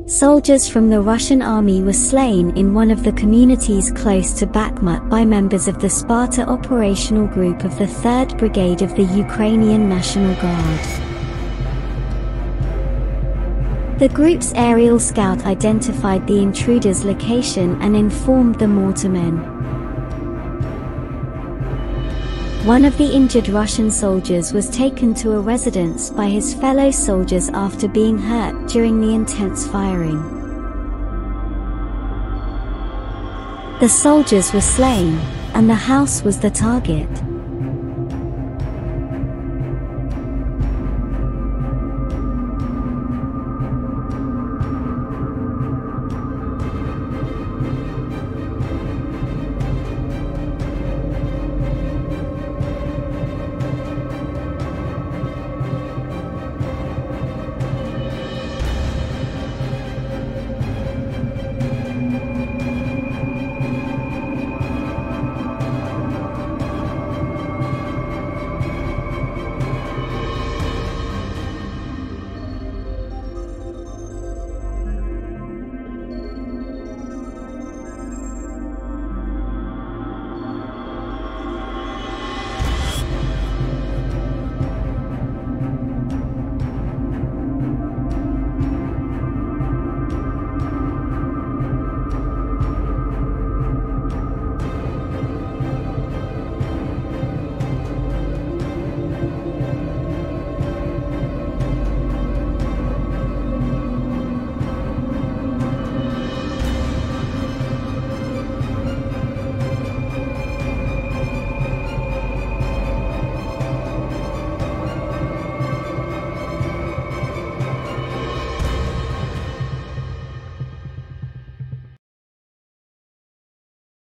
Soldiers from the Russian army were slain in one of the communities close to Bakhmut by members of the Sparta operational group of the 3rd Brigade of the Ukrainian National Guard. The group's aerial scout identified the intruders' location and informed the mortarmen. One of the injured Russian soldiers was taken to a residence by his fellow soldiers after being hurt during the intense firing. The soldiers were slain, and the house was the target.